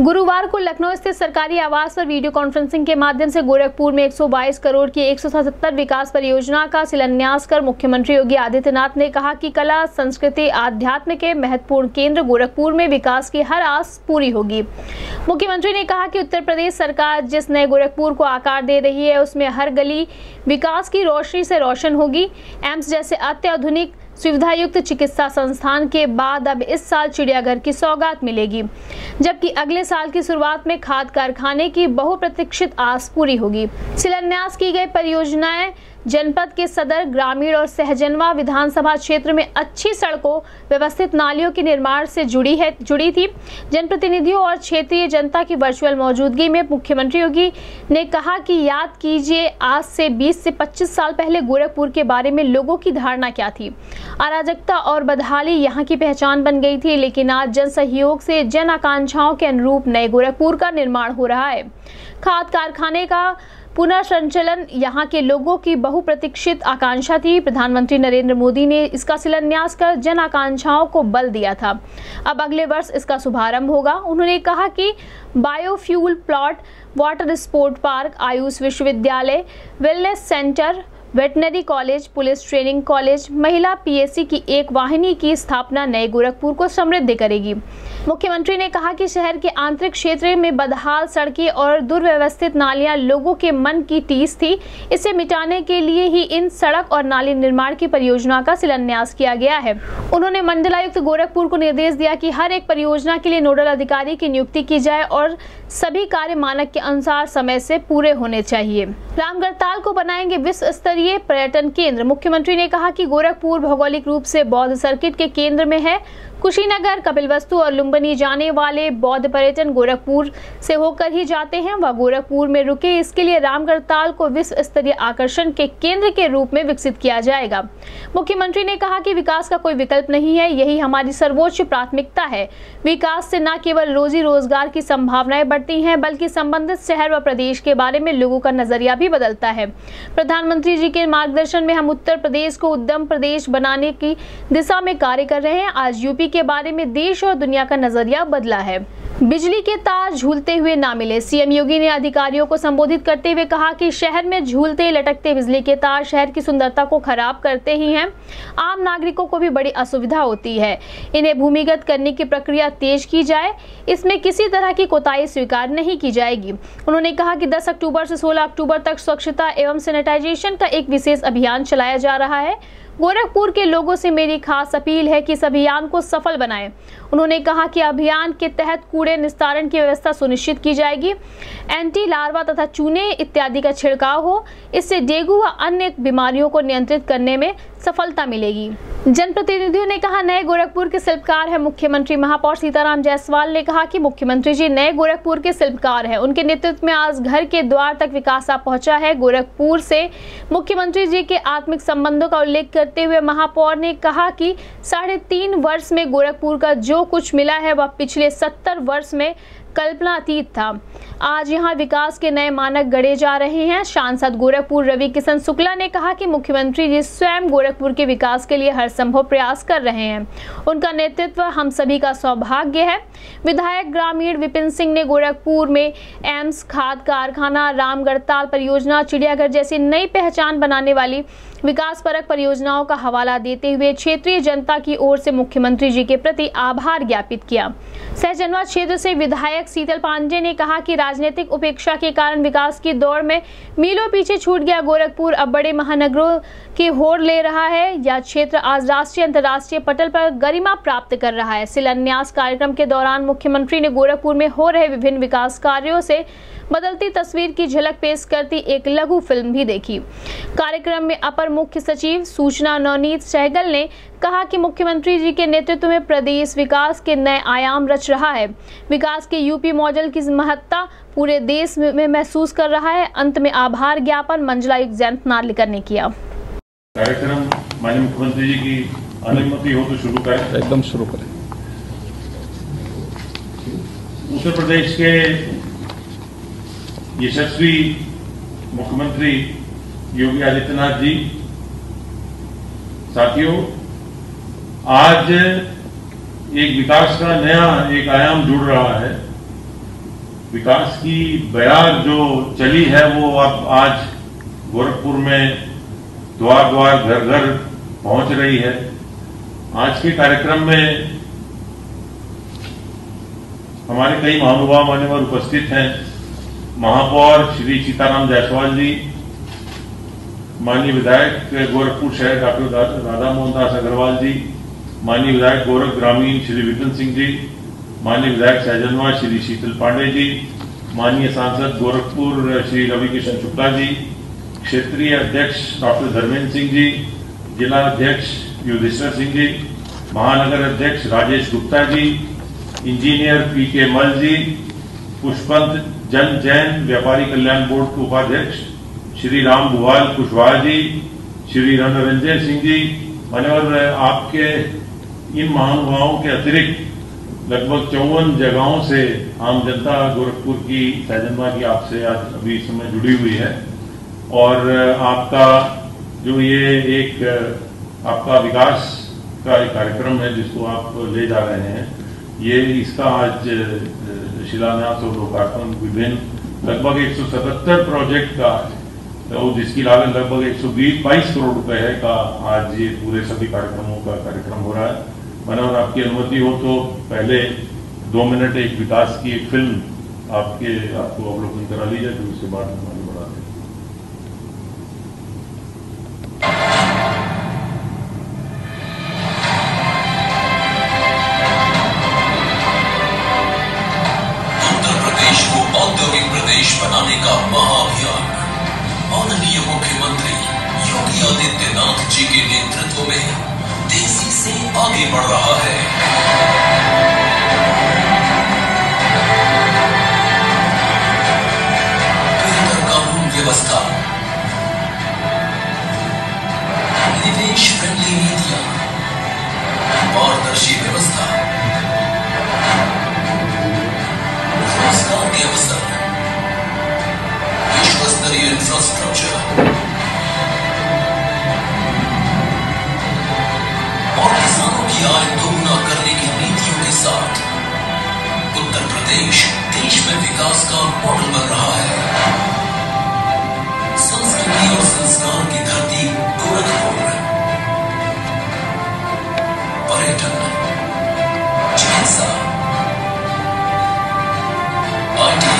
गुरुवार को लखनऊ स्थित सरकारी आवास पर वीडियो कॉन्फ्रेंसिंग के माध्यम से गोरखपुर में 122 करोड़ की 177 विकास परियोजना का शिलान्यास कर मुख्यमंत्री योगी आदित्यनाथ ने कहा कि कला, संस्कृति, आध्यात्म के महत्वपूर्ण केंद्र गोरखपुर में विकास की हर आस पूरी होगी। मुख्यमंत्री ने कहा कि उत्तर प्रदेश सरकार जिस नए गोरखपुर को आकार दे रही है उसमें हर गली विकास की रोशनी से रोशन होगी। एम्स जैसे अत्याधुनिक सुविधायुक्त चिकित्सा संस्थान के बाद अब इस साल चिड़ियाघर की सौगात मिलेगी, जबकि अगले साल की शुरुआत में खाद कारखाने की बहुप्रतीक्षित आस पूरी होगी। शिलान्यास की गई परियोजनाएं जनपद के सदर, ग्रामीण और सहजनवा विधानसभा क्षेत्र में अच्छी सड़कों, व्यवस्थित नालियों के निर्माण से जुड़ी थी। जनप्रतिनिधियों और क्षेत्रीय जनता की वर्चुअल मौजूदगी में मुख्यमंत्री योगी ने कहा कि याद कीजिए आज से 20 से 25 साल पहले गोरखपुर के बारे में लोगों की धारणा क्या थी। अराजकता और बदहाली यहाँ की पहचान बन गई थी, लेकिन आज जन सहयोग से जन आकांक्षाओं के अनुरूप नए गोरखपुर का निर्माण हो रहा है। खाद कारखाने का पुनर्संचालन यहाँ के लोगों की बहुप्रतीक्षित आकांक्षा थी। प्रधानमंत्री नरेंद्र मोदी ने इसका शिलान्यास कर जन आकांक्षाओं को बल दिया था। अब अगले वर्ष इसका शुभारंभ होगा। उन्होंने कहा कि biofuel plot, water sport park, Ayush विश्वविद्यालय, wellness centre, veterinary college, police training college, महिला पीएससी की एक वाहिनी की स्थापना नए गोरखपुर को समृद्ध करेगी। मुख्यमंत्री ने कहा कि शहर के आंतरिक क्षेत्र में बदहाल सड़कें और दुर्व्यवस्थित नालियां लोगों के मन की टीस थी। इसे मिटाने के लिए ही इन सड़क और नाली निर्माण की परियोजना का शिलान्यास किया गया है। उन्होंने मंडलायुक्त गोरखपुर को निर्देश दिया कि हर एक परियोजना के लिए नोडल अधिकारी की नियुक्ति की जाए और सभी कार्य मानक के अनुसार समय से पूरे होने चाहिए। रामगढ़ताल को बनाएंगे विश्व स्तरीय पर्यटन केंद्र। मुख्यमंत्री ने कहा कि गोरखपुर भौगोलिक रूप से बौद्ध सर्किट के केंद्र में है। कुशीनगर, कपिलवस्तु और लुम्बिनी जाने वाले बौद्ध पर्यटन गोरखपुर से होकर ही जाते हैं। वह गोरखपुर में रुके, इसके लिए रामगढ़ताल को विश्व स्तरीय आकर्षण के केंद्र के रूप में विकसित किया जाएगा। मुख्यमंत्री ने कहा कि विकास का कोई विकल्प नहीं है, यही हमारी सर्वोच्च प्राथमिकता है। विकास से न केवल रोजी रोजगार की संभावनाएं बढ़ती हैं, बल्कि संबंधित शहर व प्रदेश के बारे में लोगों का नजरिया भी बदलता है। प्रधानमंत्री जी के मार्गदर्शन में हम उत्तर प्रदेश को उद्यम प्रदेश बनाने की दिशा में कार्य कर रहे हैं। आज यूपी के बारे में देश और दुनिया का नजरिया बदला है। बिजली के तार झूलते हुए ना मिले। सीएम योगी ने अधिकारियों को संबोधित करते हुए कहा कि शहर में झूलते लटकते बिजली के तार शहर की सुंदरता को खराब करते ही हैं। आम नागरिकों को भी बड़ी असुविधा होती है। इन्हें भूमिगत करने की प्रक्रिया तेज की जाए, इसमें किसी तरह की कोताही स्वीकार नहीं की जाएगी। उन्होंने कहा कि 10 अक्टूबर से 16 अक्टूबर तक स्वच्छता एवं सैनिटाइजेशन का एक विशेष अभियान चलाया जा रहा है। गोरखपुर के लोगों से मेरी खास अपील है कि इस अभियान को सफल बनाएं। उन्होंने कहा कि अभियान के तहत कूड़े निस्तारण की व्यवस्था सुनिश्चित की जाएगी। एंटी लार्वा तथा चूने इत्यादि का छिड़काव हो, इससे डेंगू व अन्य बीमारियों को नियंत्रित करने में सफलता मिलेगी। जनप्रतिनिधियों ने कहा नए गोरखपुर के शिल्पकार है मुख्यमंत्री। महापौर सीताराम जायसवाल ने कहा कि मुख्यमंत्री जी नए गोरखपुर के शिल्पकार हैं। उनके नेतृत्व में आज घर के द्वार तक विकास आ पहुंचा है। गोरखपुर से मुख्यमंत्री जी के आत्मिक संबंधों का उल्लेख करते हुए महापौर ने कहा कि 3.5 वर्ष में गोरखपुर का जो कुछ मिला है वह पिछले 70 वर्ष में कल्पनातीत था। आज यहां विकास के नए मानक गढ़े जा रहे हैं। सांसद गोरखपुर रवि किशन शुक्ला ने कहा कि मुख्यमंत्री जी स्वयं गोरखपुर के विकास के लिए हर संभव प्रयास कर रहे हैं। उनका नेतृत्व हम सभी का सौभाग्य है। विधायक ग्रामीण विपिन सिंह ने गोरखपुर में एम्स, खाद कारखाना, रामगढ़ताल परियोजना, चिड़ियाघर जैसी नई पहचान बनाने वाली विकास परक परियोजनाओं का हवाला देते हुए क्षेत्रीय जनता की ओर से मुख्यमंत्री जी के प्रति आभार ज्ञापित किया। सहजनवा क्षेत्र से विधायक शीतल पांडे ने कहा कि राजनीतिक उपेक्षा के कारण विकास की दौड़ में मीलों पीछे छूट गया गोरखपुर अब बड़े महानगरों की होड़ ले रहा है। यह क्षेत्र आज राष्ट्रीय अंतर्राष्ट्रीय पटल पर गरिमा प्राप्त कर रहा है। शिलान्यास कार्यक्रम के दौरान मुख्यमंत्री ने गोरखपुर में हो रहे विभिन्न विकास कार्यों से बदलती तस्वीर की झलक पेश करती एक लघु फिल्म भी देखी। कार्यक्रम में अपर मुख्य सचिव सूचना नवनीत सहगल ने कहा कि मुख्यमंत्री जी के नेतृत्व में प्रदेश विकास के नए आयाम रच रहा है। विकास के यूपी मॉडल की महत्ता पूरे देश में महसूस कर रहा है। अंत में आभार ज्ञापन मंडलायुक्त जयंत नार्लिकर ने किया। कार्यक्रम माननीय मुख्यमंत्री जी की अनुमति हो तो शुरू करें। एकदम शुरू करें। उत्तर प्रदेश के यशस्वी मुख्यमंत्री योगी आदित्यनाथ जी, साथियों, आज एक विकास का नया एक आयाम जुड़ रहा है। विकास की बयार जो चली है वो अब आज गोरखपुर में द्वार द्वार घर घर पहुंच रही है। आज के कार्यक्रम में हमारे कई महानुभाव मान्यवर उपस्थित हैं। महापौर श्री सीताराम जायसवाल जी, माननीय विधायक गोरखपुर शहर डॉक्टर राधा मोहन दास अग्रवाल जी, माननीय विधायक गोरख ग्रामीण श्री विपिन सिंह जी, माननीय विधायक सहजनवा श्री शीतल पांडे जी, माननीय सांसद गोरखपुर श्री रवि किशन शुक्ला जी, क्षेत्रीय अध्यक्ष डॉक्टर धर्मेंद्र सिंह जी, जिला अध्यक्ष युधिष्ठिर सिंह जी, महानगर अध्यक्ष राजेश गुप्ता जी, इंजीनियर पीके मल जी, पुष्पंत जन जैन व्यापारी कल्याण बोर्ड के उपाध्यक्ष श्री राम भुवाल कुशवाहा जी, श्री रणरंजन सिंह जी, मान्यवर आपके इन महानुभावों के अतिरिक्त लगभग 54 जगहों से आम जनता गोरखपुर की सहजनवा की आपसे आज अभी इस समय जुड़ी हुई है और आपका जो ये एक आपका विकास का एक कार्यक्रम है जिसको आप ले जा रहे हैं, ये इसका आज शिलान्यास और लोकार्पण विभिन्न लगभग 177 प्रोजेक्ट का तो जिसकी लागत लगभग 122 करोड़ रुपए है का आज ये पूरे सभी कार्यक्रमों का कार्यक्रम हो रहा है। मानव आपकी अनुमति हो तो पहले 2 मिनट एक विकास की एक फिल्म आपको अवलोकन करा ली जाए, तो उसके बाद हम आगे बढ़ाते हैं। उत्तर प्रदेश को औद्योगिक प्रदेश बनाने का महाअभियान माननीय मुख्यमंत्री योगी आदित्यनाथ जी के नेतृत्व में तेजी से आगे बढ़ रहा है। बेहतर कानून व्यवस्था, निवेश फ्रेंडली नीतियां, पारदर्शी व्यवस्था, रोजगार के अवसर, विश्व स्तरीय इंफ्रास्ट्रक्चर और किसानों की आय दोगुना करने की नीतियों के साथ उत्तर प्रदेश देश में विकास का मॉडल बन रहा है। संस्कृति और संस्कार की धरती गोरखपुर, पर्यटन, चिकित्सा, IT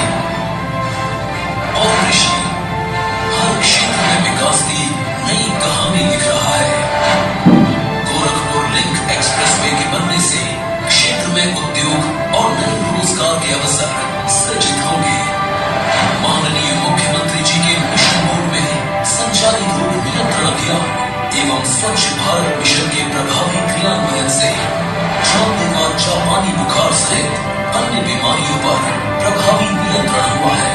और कृषि, हर क्षेत्र में विकास की नई कहानी लिख रहा है। गोरखपुर लिंक एक्सप्रेसवे के बनने से क्षेत्र में उद्योग और नए रोजगार के अवसर सृजित होंगे। माननीय मुख्यमंत्री जी के मिशन मोड में संचारी रोग नियंत्रण अभियान एवं स्वच्छ भारत मिशन के प्रभावी क्रियान्वयन से जानलेवा जापानी बुखार सहित अन्य बीमारियों पर प्रभावी नियंत्रण हुआ है।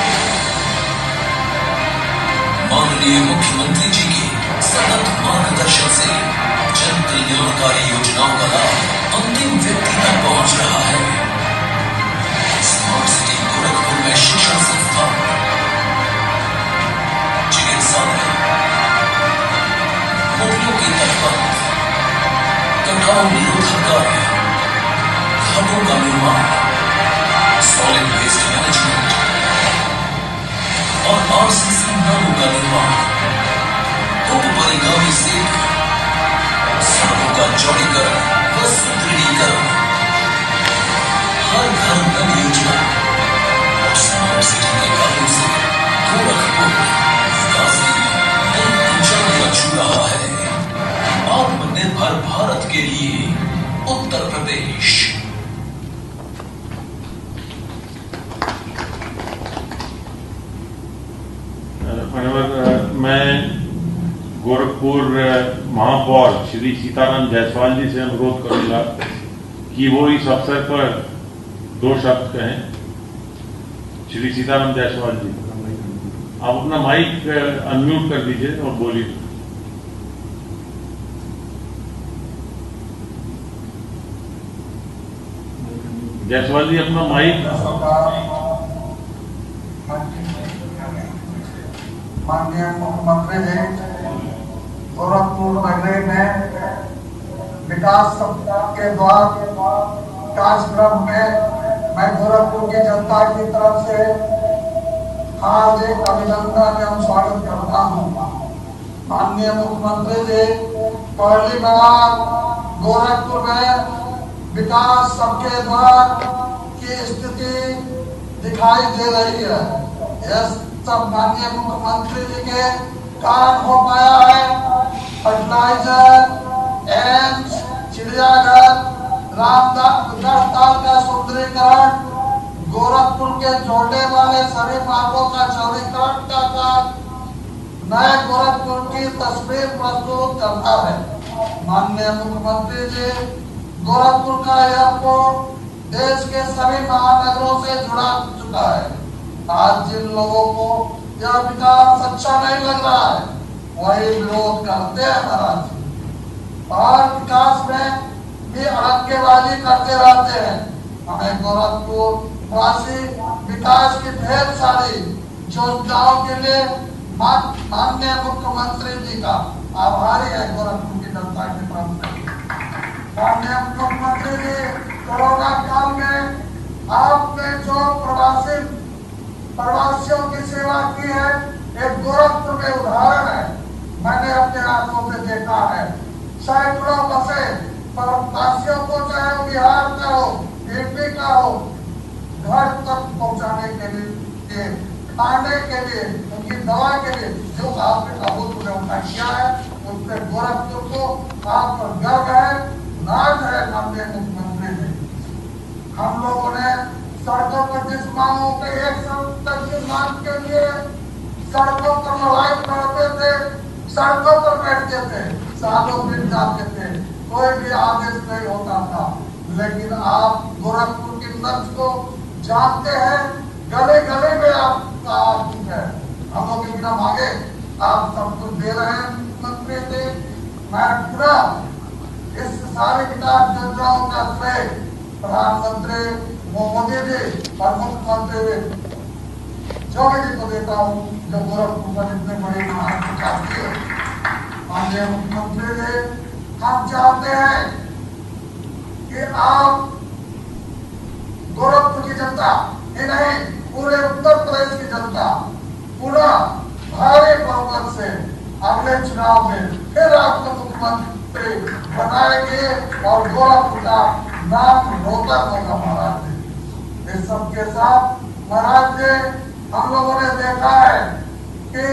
माननीय मुख्यमंत्री जी के सतत मार्गदर्शन से जन कल्याणकारी योजनाओं का लाभ अंतिम व्यक्ति तक पहुंच रहा है। स्मार्ट सिटी गोरखपुर में शिक्षण संस्थान, चिकित्सालय, नदियों के तट पर कटाव निरोधक कार्य, घाटों का निर्माण, सॉलिड वेस्ट मैनेजमेंट और RCC नालों का निर्माण, उप परिगामी सेवा, सड़कों का चौड़ीकरण व सुदृढ़ीकरण, हर घर नल योजना और स्मार्ट सिटी के कार्यों से गोरखपुर विकास की नई ऊंचाइयां छू रहा है। आत्मनिर्भर भारत के लिए उत्तर प्रदेश। मैं गोरखपुर महापौर श्री सीताराम जायसवाल जी से अनुरोध करूंगा कि वो इस अवसर पर 2 शब्द कहें। श्री सीताराम जायसवाल जी, आप अपना माइक अनम्यूट कर दीजिए और बोलिए। जायसवाल जी अपना माइक। माननीय मुख्यमंत्री जी, गोरखपुर नगरी में विकास के द्वार कार्यक्रम में मैं गोरखपुर की जनता की तरफ से हार्दिक अभिनंदन एवं स्वागत करता हूँ। माननीय मुख्यमंत्री जी, पहली बार गोरखपुर में विकास सबके द्वार की स्थिति दिखाई दे रही है। यह सब माननीय मुख्यमंत्री जी के कारण हो पाया है। फर्टिलाइजर, एम्स, चिड़ियाघर, रामदास का सुंदरीकरण, गोरखपुर के जोड़ने वाले सभी मार्गों का चौड़ीकरण का काम नए गोरखपुर की तस्वीर प्रस्तुत करता है। माननीय मुख्यमंत्री जी, गोरखपुर का एयरपोर्ट देश के सभी महानगरों से जुड़ा चुका है। आज जिन लोगों को यह विकास अच्छा नहीं लग रहा है, वही विरोध करते हैं महाराज जी, और विकास में भी अड़केबाजी करते रहते हैं। हमें गोरखपुर वासी विकास की ढेर सारी योजनाओं के लिए माननीय मुख्यमंत्री जी का आभारी है। गोरखपुर की जनता की तरफ से माननीय मुख्यमंत्री जी, कोरोना काल में आपने जो प्रवासियों की सेवा की है, एक गोरखपुर में उदाहरण है। मैंने अपने आंखों से देखा है। सैकड़ों बसें प्रवासियों को, चाहे वो बिहार का हो, यूपी का हो, घर तक पहुंचाने के लिए, खाने के लिए, उनकी दवा के लिए जो आपने अभूतपूर्व उपाय किया है, उससे गोरखपुर को आप पर गर्व है, नाज है। माननीय मुख्यमंत्री जी, हम लोगों ने सड़कों पर जिस मांगों के 1 साल तक की मांग के लिए सड़कों पर लड़ाई करते थे, सड़कों पर बैठते थे, सालों बीत जाते थे, कोई भी आदेश नहीं होता था। लेकिन आप गोरखपुर की नब्ज को जानते हैं, गले गले में आपका आवाज है। हम लोग के बिना मांगे आप सब कुछ दे रहे हैं मुख्यमंत्री जी। मैं पूरा इस सारी विकास योजनाओं का श्रेय प्रधानमंत्री मोदी जी और मुख्यमंत्री योगी जी को देता हूँ, जो गोरखपुर पर इतने बड़े विकास किए। माननीय मुख्यमंत्री जी, हम चाहते हैं कि आप गोरखपुर की जनता ही नहीं, पूरे उत्तर प्रदेश की जनता पूरा भारी बहुमत से अगले चुनाव में फिर आपको मुख्यमंत्री बनाएंगे और गोरखपुर का नाम रोशन होगा महाराज जी। इस सबके साथ महाराज जी, हम लोगों ने देखा है कि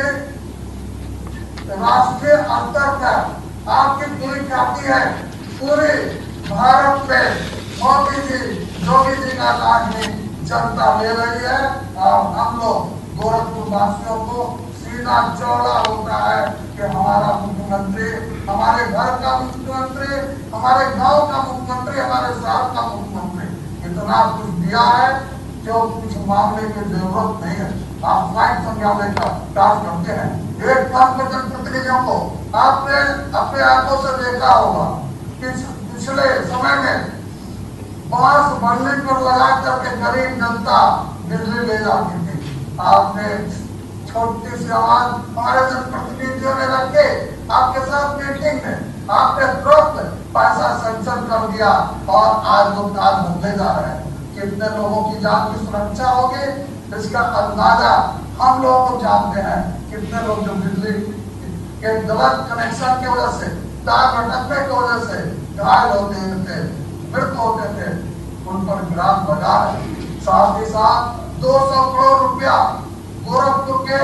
राष्ट्रीय स्तर पर आपकी पूरी ख्याति है। पूरे भारत में मोदी जी, योगी जी का राज में जनता ले रही है, और हम लोग गोरखपुर वासियों को सीना चौड़ा होता है कि हमारा मुख्यमंत्री, हमारे घर का मुख्यमंत्री, हमारे गांव का मुख्यमंत्री, हमारे शहर का मुख्यमंत्री इतना कुछ दिया है जो कुछ मामले की जरूरत नहीं है। आप स्वयं समझाने का कार्य करते हैं। एक बात में जनप्रतिनिधियों को आपने अपने आंखों से देखा होगा कि पिछले समय में बांस बढ़ने पर लगा करके गरीब जनता बिजली ले जाती थी। आपने छोटी सी आवाज हमारे जनप्रतिनिधियों ने रख के आपके साथ मीटिंग में आपने तुरंत पैसा सैंक्शन कर दिया, और आज वो कार्य बदले जा रहे हैं। कितने लोगों की जान की सुरक्षा होगी, इसका अंदाजा हम लोग जानते हैं। कितने लोग जो बिजली के गलत कनेक्शन की वजह से, तार लटकने की वजह से घायल होते थे, मृत्यु होते थे, उन पर गिरान बजा है। साथ ही साथ 200 करोड़ रुपया गोरखपुर के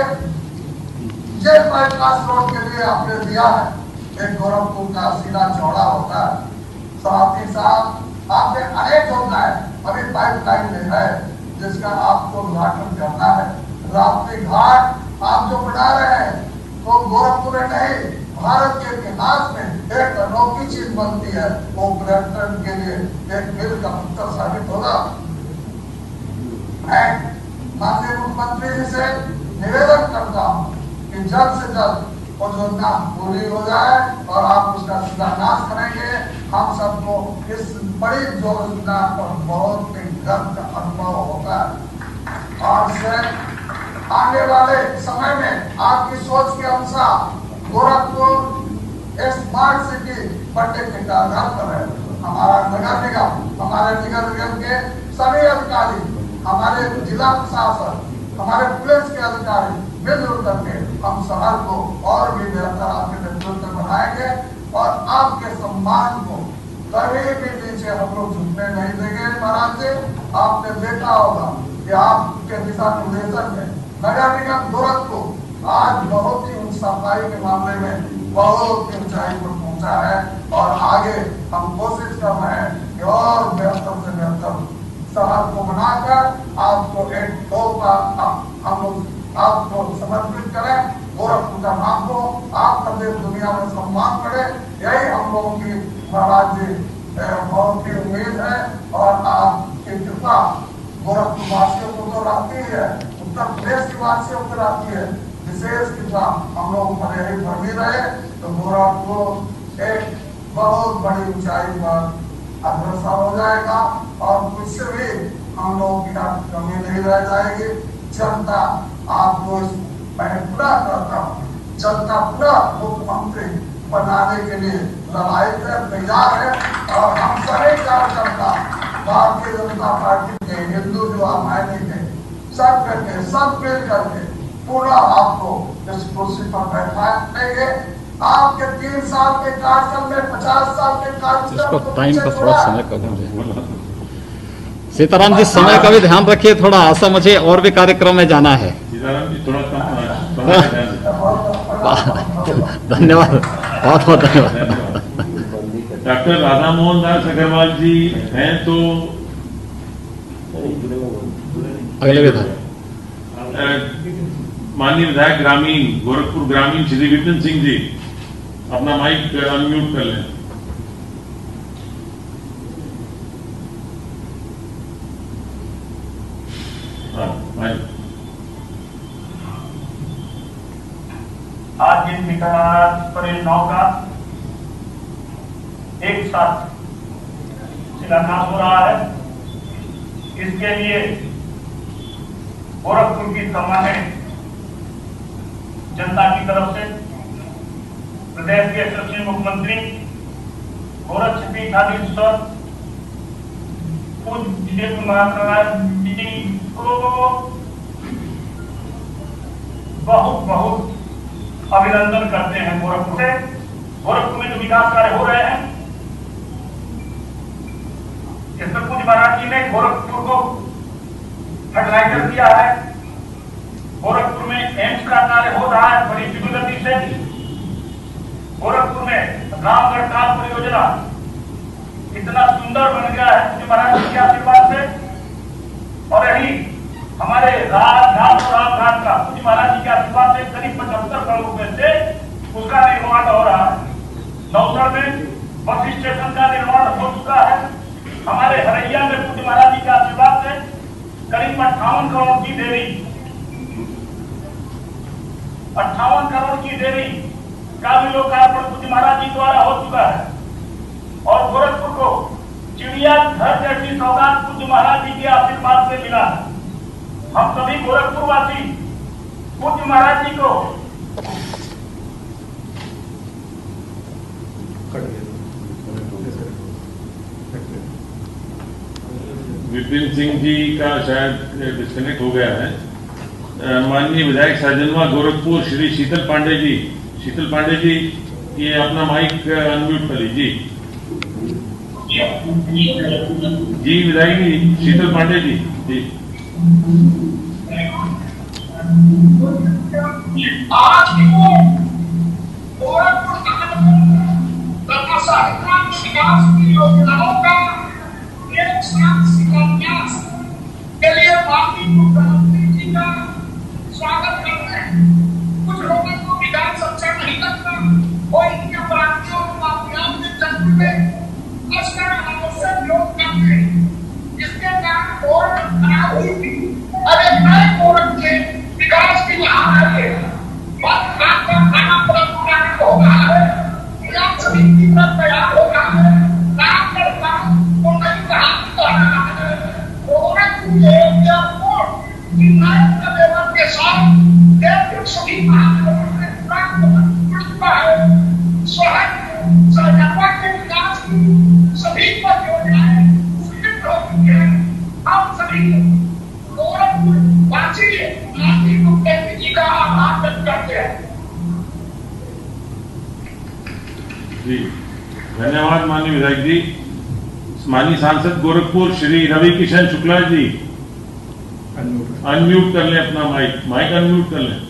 जेल बाईपास रोड के लिए आपने दिया है। एक गोरखपुर का सीधा चौड़ा होता है। साथ ही साथ आपने अनेक योजनाएं अभी पाइपलाइन में है, जिसका आपको उद्घाटन करना है। राप्ती घाट आप जो बना रहे हैं, तो गोरखपुर में नहीं, भारत के इतिहास में एक अनोखी चीज बनती है। वो पर्यटन के लिए एक मिल का पत्थर साबित होगा। मैं माननीय मुख्यमंत्री जी से निवेदन करता हूँ कि जल्द से जल्द वो योजना पूरी हो जाए और आप उसका शिलान्यास करेंगे। हम सबको इस बड़ी योजना पर बहुत ही गर्व का अनुभव होगा। और से आने वाले समय में आपकी सोच के अनुसार गोरखपुर एक स्मार्ट सिटी बनने के आधार पर है। हमारा नगर निगम, हमारे नगर निगम के सभी अधिकारी, हमारे जिला प्रशासन, हमारे पुलिस के अधिकारी मिलजुल करके हम शहर को और भी बेहतर आपके नेतृत्व में बनाएंगे और आपके सम्मान को कभी भी नीचे हम लोग झुकने नहीं देंगे। महाराज जी, आपने देखा होगा कि आपके दिशा निर्देशन में नगर निगम गोरखपुर आज बहुत ही सफाई के मामले में बहुत ऊंचाई पर पहुंचा है और आगे हम कोशिश कर रहे हैं कि और बेहतर से बेहतर शहर को बनाकर आपको एक तोहफा हम लोग आपको समर्पित करें। गोरखपुर का नाम को आपका देश दुनिया में सम्मान करे, यही हम लोगों की महाराज जी बहुत ही उम्मीद है और आपकी कृपा गोरखपुर वासियों को तो रहती है, उत्तर प्रदेश के वासियों को रहती है, विशेष कृपा हम लोग पर यही बनी रहे तो गोरखपुर एक बहुत बड़ी ऊंचाई पर अग्रसर हो जाएगा और कुछ भी हम लोगों की कमी नहीं रह जाएगी। जनता आपको मैं पूरा करता हूँ, जनता पूरा मुख्यमंत्री बनाने के लिए लड़ाई है, तैयार है और हम सभी कार्यकर्ता भारतीय जनता पार्टी के हिंदू जो मायने के सब करके सब मिल करके पूरा आपको इस कुर्सी पर बैठाएंगे। आपके 3 साल के कार्यकाल में 50 साल के कार्यकाल को टाइम का थोड़ा समय कम सीताराम जी, समय का भी ध्यान रखिए थोड़ा, आशा मुझे और भी कार्यक्रम में जाना है। सीताराम जी थोड़ा धन्यवाद, बहुत बहुत धन्यवाद। डॉक्टर राधा मोहन दास अग्रवाल जी हैं तो अगले विधायक माननीय विधायक ग्रामीण गोरखपुर ग्रामीण श्री विपिन सिंह जी, अपना माइक अनम्यूट कर लें। आज जिन विकास परियोजनाओं का एक साथ शिलान्यास हो रहा है, इसके लिए गोरखपुर की सम्मानित जनता की तरफ से प्रदेश के यशस्वी मुख्यमंत्री गोरक्षपीठाधीश्वर पूज्य जी को बहुत बहुत अभिनंदन करते हैं। गोरखपुर से, गोरखपुर में जो विकास कार्य हो रहे हैं, इसमें पूज्य महाराज जी ने गोरखपुर को फर्टिलाइजर दिया है। गोरखपुर में एम्स का कार्य हो रहा है बड़ी तीव्र गति से। गोरखपुर में रामगढ़ ताल परियोजना इतना सुंदर बन गया है पूज्य महाराज जी के आशीर्वाद से, और यही हमारे राजघाट और रामघाट का पूज्य महाराज जी के आशीर्वाद से करीब 75 करोड़ रुपए से उसका निर्माण हो रहा है। नौसर में बस स्टेशन का निर्माण हो चुका है। हमारे हरैया में पूज्य महाराज जी के आशीर्वाद से करीब 58 करोड़ की देरी 58 करोड़ की देरी का भी लोकार्पण पूज्य महाराज जी द्वारा हो चुका है। और गोरखपुर को चिड़ियाघर जैसी सौगात पूज्य महाराज जी के आशीर्वाद से मिला है। हम सभी गोरखपुरवासी पूज्य महाराज जी को विपिन सिंह जी का शायद डिस्कनेक्ट हो गया है। माननीय विधायक सहजनवा गोरखपुर श्री शीतल पांडे जी, शीतल पांडे जी ये अपना माइक अनम्यूट कर लीजिए। जी विधायक जी शीतल पांडे जी, जी आज गोरखपुर विकास की योजनाओं का एक साथ शिलान्यास के लिए माननीय मुख्यमंत्री जी का स्वागत करते हैं। कुछ लोगों को विधान अच्छा नहीं लगता और इनके अपराधियों को माफियाओं के चक्कर में उसका अनावश्यक योग करते हैं, जिसके कारण गोरखपुर खराब हुई थी। अरे नए गोरखपुर के विकास की यहाँ है खाना प्रभावित हो रहा है, समिति पर तैयार हो रहा है, रामगढ़ काम को नहीं कहा है। गोरखपुर एयरपोर्ट की नए लेवल के साथ एयरपोर्ट सभी महानगरों में प्राप्त है। शहर के विकास की सभी परियोजनाएं स्वीकृत हो चुकी है। लिए माननीय मुख्यमंत्री जी का आभार व्यक्त करते हैं। जी धन्यवाद माननीय विधायक जी। माननीय सांसद गोरखपुर श्री रवि किशन शुक्ला जी अनम्यूट कर लें अपना माइक अनम्यूट कर लें।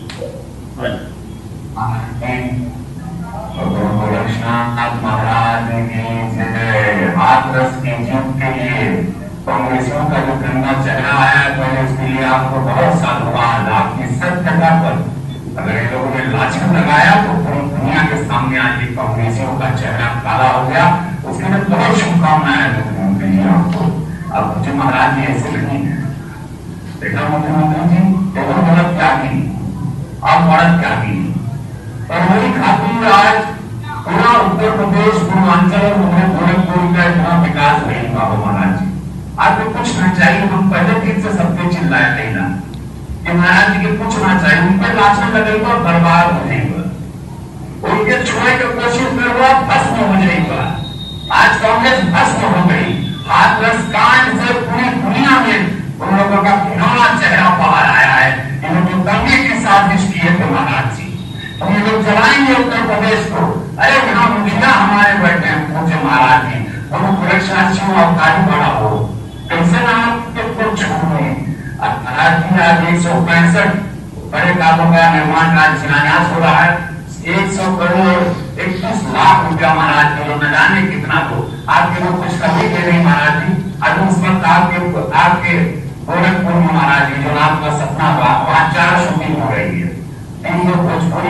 महाराज की हाथरस की जीत के लिए कांग्रेसियों का जो गंदा चेहरा है तो उसके लिए आपको बहुत साधुवाद। आपकी सत्यता पर अगर इन लोगों ने लाछन लगाया तो पूरी दुनिया के सामने आज ये कांग्रेसियों का चेहरा काला हो गया। उसके लिए बहुत शुभकामनाएं मुख्यमंत्री जी आपको। अब मुझे महाराज जी ऐसे नहीं है। देखा मुख्यमंत्री जी देखो औरत क्या की, अब औरत क्या की और वही खातिर आज पूरा उत्तर प्रदेश पूर्वांचल और गोरखपुर का इतना विकास नहीं हुआ महाराज जी। आपको पूछना चाहिए, हम पहले दिन से सबके चिल्लाए नहीं ना कि महाराज जी के पूछना चाहिए, उनके लाछन लगेगा बर्बाद हो जाएगा, उनके छुए की कोशिश करेगा भस्म हो जाएगा। आज कांग्रेस भस्म हो गई। हाथरस कांड से पूरी दुनिया में उन लोगों का घिनौना चेहरा बाहर आया है। इन्होंने दंगे की साजिश की है महाराज जी। हम ये लोग चलाएंगे उत्तर प्रदेश को। अरे यहाँ मुखिया हमारे बैठे हैं पूछे महाराज जी, हम पुरक्षाक्षी अवतारी बड़ा हो कैसे ना आपको छोड़े। महाराज जी आज 165 बड़े कामों का निर्माण कार्य शिलान्यास हो रहा है। 100 करोड़ 21 लाख रुपया महाराज जी न जाने कितना तो आपके लोग कुछ कभी के नहीं महाराज जी। आज उस वक्त आपके गोरखपुर में महाराज जी जो आपका सपना हुआ वहां 4 शूटिंग हो रही है। भोजपुरी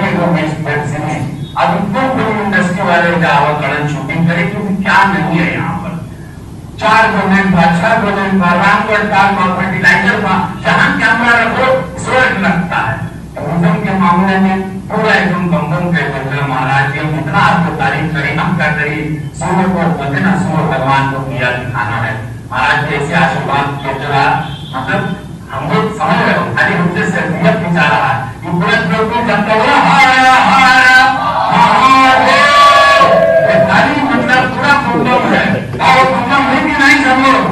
अब इतने फिल्म इंडस्ट्री वाले कड़न शूटिंग करे क्योंकि क्या नहीं है यहाँ पर। 4 गवर्नमेंट का 6 गवर्नमेंट का रामगढ़ का फर्टिलाइजर का जहां कैमरा रखो स्वर्ग लगता है। टूरिज्म के मामले में पूरा एकदम बम कहते हैं महाराज जी। इतना आपको तारीफ करी हम कर रही सूर्य को बोलते ना सूर्य भगवान को किया दिखाना है महाराज जी। ऐसे आशीर्वाद के चला मतलब हम लोग समझ रहे हो खाली हमसे सिर्फ खिंचा रहा है जनता खाली मतलब पूरा कुटुंब है और कुटुंब है कि नहीं सब लोग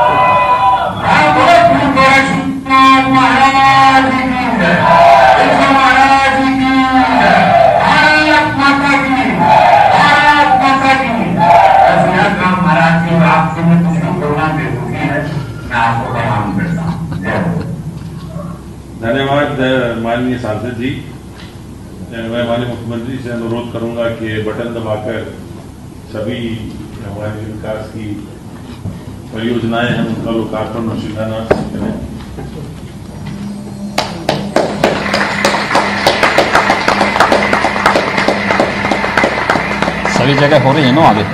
महाराज जी की है, महाराज जी की है, भारत माता की, भारत माता की। महाराज जी आपसे मैं कुछ भी बोलना बेवकूफी है, मैं आपको प्रणाम करता हूँ। धन्यवाद माननीय सांसद जी। मैं माननीय मुख्यमंत्री से अनुरोध करूंगा कि बटन दबाकर सभी हमारे विकास की परियोजनाएं हैं उनका लोकार्पण और शिलान्यास करें। सभी जगह हो रही है ना आगे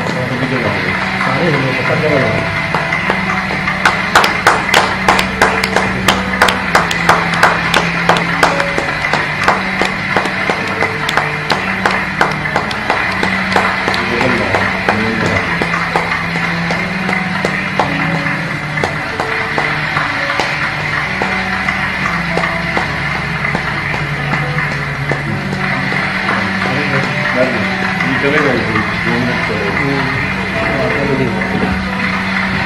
चलेगा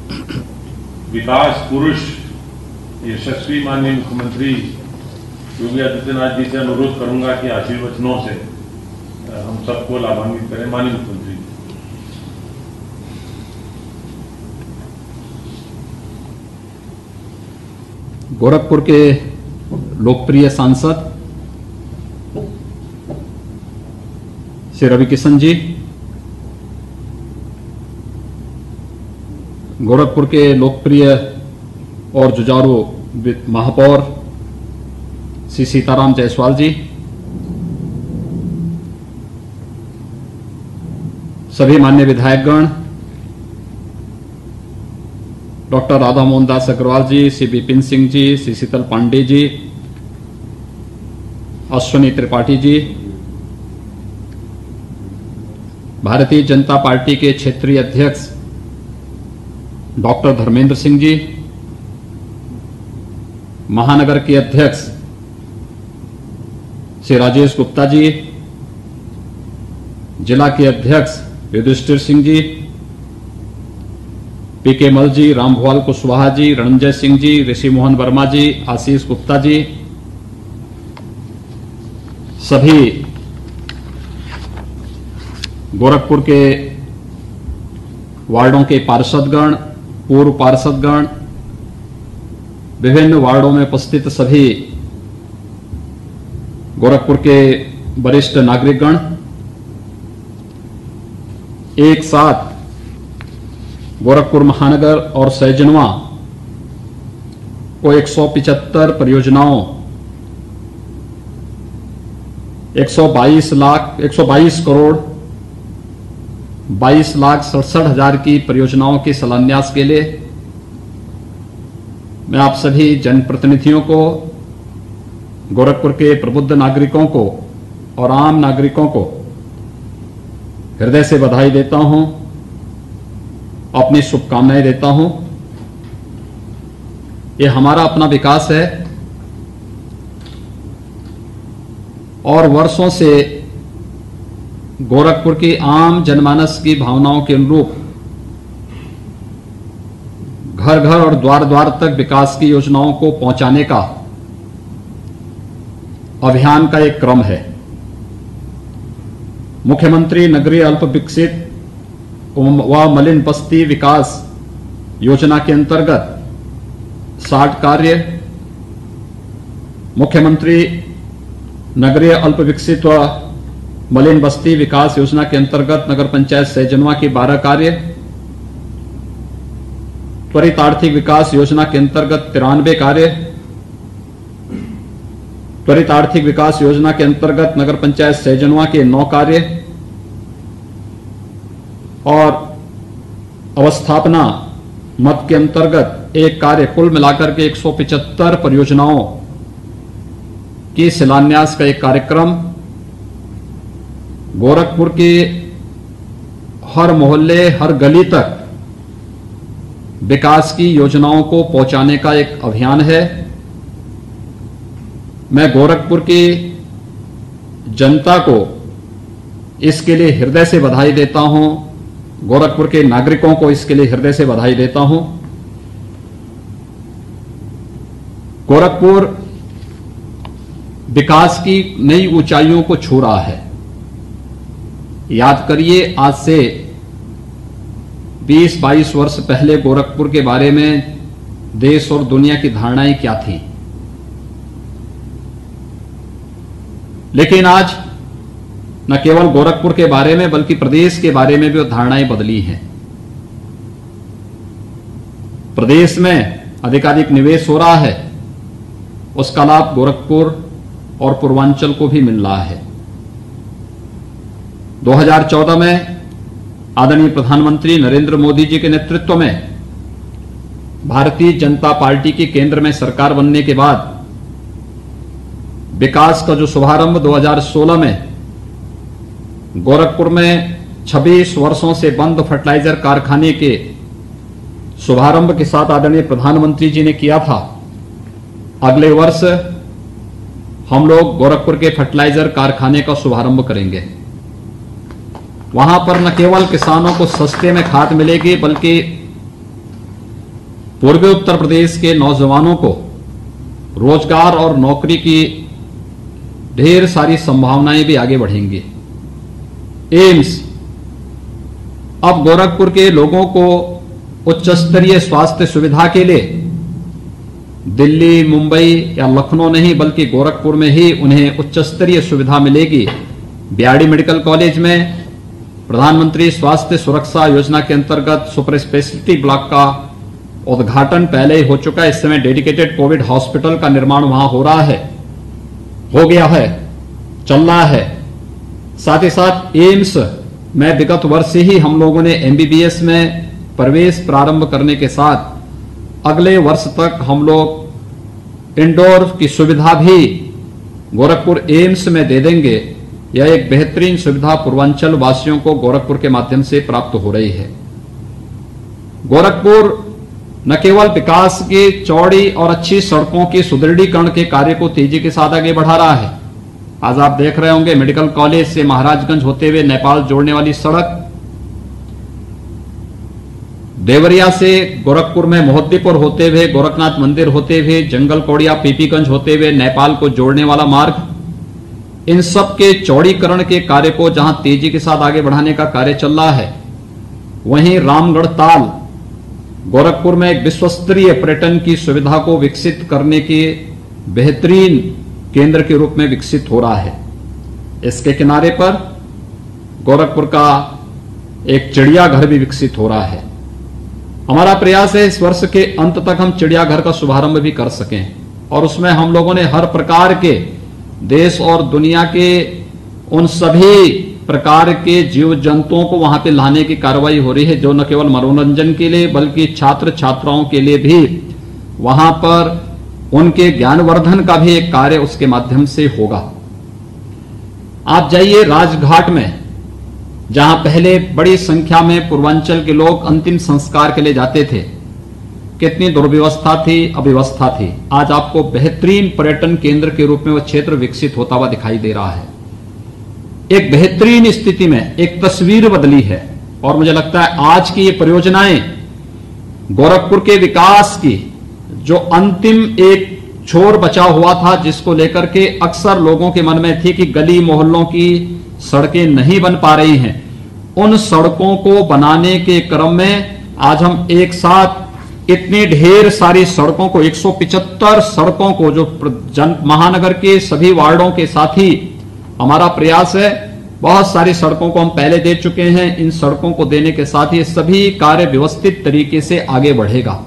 विकास पुरुष यशस्वी माननीय मुख्यमंत्री योगी आदित्यनाथ जी से अनुरोध करूंगा कि आशीर्वचनों से हम सबको लाभान्वित करें। माननीय मुख्यमंत्री, गोरखपुर के लोकप्रिय सांसद श्री रवि किशन जी, गोरखपुर के लोकप्रिय और जुझारू महापौर श्री सीताराम जायसवाल जी, सभी माननीय विधायकगण, डॉक्टर राधा मोहन दास अग्रवाल जी, श्री विपिन सिंह जी, श्री शीतल पांडे जी, अश्विनी त्रिपाठी जी, भारतीय जनता पार्टी के क्षेत्रीय अध्यक्ष डॉक्टर धर्मेंद्र सिंह जी, महानगर के अध्यक्ष श्री राजेश गुप्ता जी, जिला के अध्यक्ष युधिष्ठिर सिंह जी, पीके मल जी, रामभुवाल कुशवाहा जी, रणंजय सिंह जी, ऋषि मोहन वर्मा जी, आशीष गुप्ता जी, सभी गोरखपुर के वार्डों के पार्षदगण, पूर्व पार्षदगण, विभिन्न वार्डों में उपस्थित सभी गोरखपुर के वरिष्ठ नागरिकगण, एक साथ गोरखपुर महानगर और सैजनवा को 175 परियोजनाओं 122 करोड़ 22,67,000 की परियोजनाओं के शिलान्यास के लिए मैं आप सभी जनप्रतिनिधियों को, गोरखपुर के प्रबुद्ध नागरिकों को और आम नागरिकों को हृदय से बधाई देता हूं, अपनी शुभकामनाएं देता हूं। ये हमारा अपना विकास है और वर्षों से गोरखपुर की आम जनमानस की भावनाओं के अनुरूप घर घर और द्वार द्वार तक विकास की योजनाओं को पहुंचाने का अभियान का एक क्रम है। मुख्यमंत्री नगरीय अल्प विकसित व मलिन बस्ती विकास योजना के अंतर्गत 60 कार्य, मुख्यमंत्री नगरीय अल्प विकसित व मलिन बस्ती विकास योजना के अंतर्गत नगर पंचायत सैजनवा के 12 कार्य, त्वरित आर्थिक विकास योजना के अंतर्गत 93 कार्य, त्वरित आर्थिक विकास योजना के अंतर्गत नगर पंचायत सैजनवा के 9 कार्य और अवस्थापना मद के अंतर्गत 1 कार्य, कुल मिलाकर के 175 परियोजनाओं की शिलान्यास का एक कार्यक्रम गोरखपुर के हर मोहल्ले, हर गली तक विकास की योजनाओं को पहुंचाने का एक अभियान है। मैं गोरखपुर की जनता को इसके लिए हृदय से बधाई देता हूं, गोरखपुर के नागरिकों को इसके लिए हृदय से बधाई देता हूं। गोरखपुर विकास की नई ऊंचाइयों को छू रहा है। याद करिए, आज से 20-22 वर्ष पहले गोरखपुर के बारे में देश और दुनिया की धारणाएं क्या थी, लेकिन आज न केवल गोरखपुर के बारे में बल्कि प्रदेश के बारे में भी धारणाएं बदली हैं। प्रदेश में अधिकाधिक निवेश हो रहा है, उसका लाभ गोरखपुर और पूर्वांचल को भी मिल रहा है। 2014 में आदरणीय प्रधानमंत्री नरेंद्र मोदी जी के नेतृत्व में भारतीय जनता पार्टी की केंद्र में सरकार बनने के बाद विकास का जो शुभारंभ 2016 में गोरखपुर में 26 वर्षों से बंद फर्टिलाइजर कारखाने के शुभारंभ के साथ आदरणीय प्रधानमंत्री जी ने किया था, अगले वर्ष हम लोग गोरखपुर के फर्टिलाइजर कारखाने का शुभारंभ करेंगे। वहां पर न केवल किसानों को सस्ते में खाद मिलेगी बल्कि पूर्वी उत्तर प्रदेश के नौजवानों को रोजगार और नौकरी की ढेर सारी संभावनाएं भी आगे बढ़ेंगी। एम्स अब गोरखपुर के लोगों को उच्च स्तरीय स्वास्थ्य सुविधा के लिए दिल्ली, मुंबई या लखनऊ नहीं बल्कि गोरखपुर में ही उन्हें उच्च स्तरीय सुविधा मिलेगी। बीआरडी मेडिकल कॉलेज में प्रधानमंत्री स्वास्थ्य सुरक्षा योजना के अंतर्गत सुपर स्पेशलिटी ब्लॉक का उद्घाटन पहले ही हो चुका है। इस समय डेडिकेटेड कोविड हॉस्पिटल का निर्माण वहां हो रहा है, हो गया है, चल रहा है। साथ ही साथ एम्स में विगत वर्ष ही हम लोगों ने एमबीबीएस में प्रवेश प्रारंभ करने के साथ अगले वर्ष तक हम लोग इंडोर की सुविधा भी गोरखपुर एम्स में दे देंगे। यह एक बेहतरीन सुविधा पूर्वांचल वासियों को गोरखपुर के माध्यम से प्राप्त हो रही है। गोरखपुर न केवल विकास की चौड़ी और अच्छी सड़कों की सुदृढ़ीकरण के कार्य को तेजी के साथ आगे बढ़ा रहा है। आज आप देख रहे होंगे मेडिकल कॉलेज से महाराजगंज होते हुए नेपाल जोड़ने वाली सड़क, देवरिया से गोरखपुर में मोहद्दीपुर होते हुए गोरखनाथ मंदिर होते हुए जंगल कौड़िया पीपीगंज होते हुए नेपाल को जोड़ने वाला मार्ग, इन सब के चौड़ीकरण के कार्य को जहां तेजी के साथ आगे बढ़ाने का कार्य चल रहा है, वहीं रामगढ़ ताल गोरखपुर में एक विश्वस्तरीय पर्यटन की सुविधा को विकसित करने के बेहतरीन केंद्र के रूप में विकसित हो रहा है। इसके किनारे पर गोरखपुर का एक चिड़ियाघर भी विकसित हो रहा है। हमारा प्रयास है इस वर्ष के अंत तक हम चिड़ियाघर का शुभारंभ भी कर सकें और उसमें हम लोगों ने हर प्रकार के देश और दुनिया के उन सभी प्रकार के जीव जंतुओं को वहां पे लाने की कार्रवाई हो रही है, जो न केवल मनोरंजन के लिए बल्कि छात्र छात्राओं के लिए भी वहां पर उनके ज्ञानवर्धन का भी एक कार्य उसके माध्यम से होगा। आप जाइए राजघाट में, जहां पहले बड़ी संख्या में पूर्वांचल के लोग अंतिम संस्कार के लिए जाते थे, कितनी दुर्व्यवस्था थी, अव्यवस्था थी। आज आपको बेहतरीन पर्यटन केंद्र के रूप में वह क्षेत्र विकसित होता हुआ दिखाई दे रहा है। एक बेहतरीन स्थिति में एक तस्वीर बदली है और मुझे लगता है आज की ये परियोजनाएं गोरखपुर के विकास की जो अंतिम एक छोर बचा हुआ था, जिसको लेकर के अक्सर लोगों के मन में थी कि गली मोहल्लों की सड़कें नहीं बन पा रही हैं, उन सड़कों को बनाने के क्रम में आज हम एक साथ इतनी ढेर सारी सड़कों को 175 सड़कों को जो महानगर के सभी वार्डों के साथ ही हमारा प्रयास है। बहुत सारी सड़कों को हम पहले दे चुके हैं। इन सड़कों को देने के साथ ही सभी कार्य व्यवस्थित तरीके से आगे बढ़ेगा।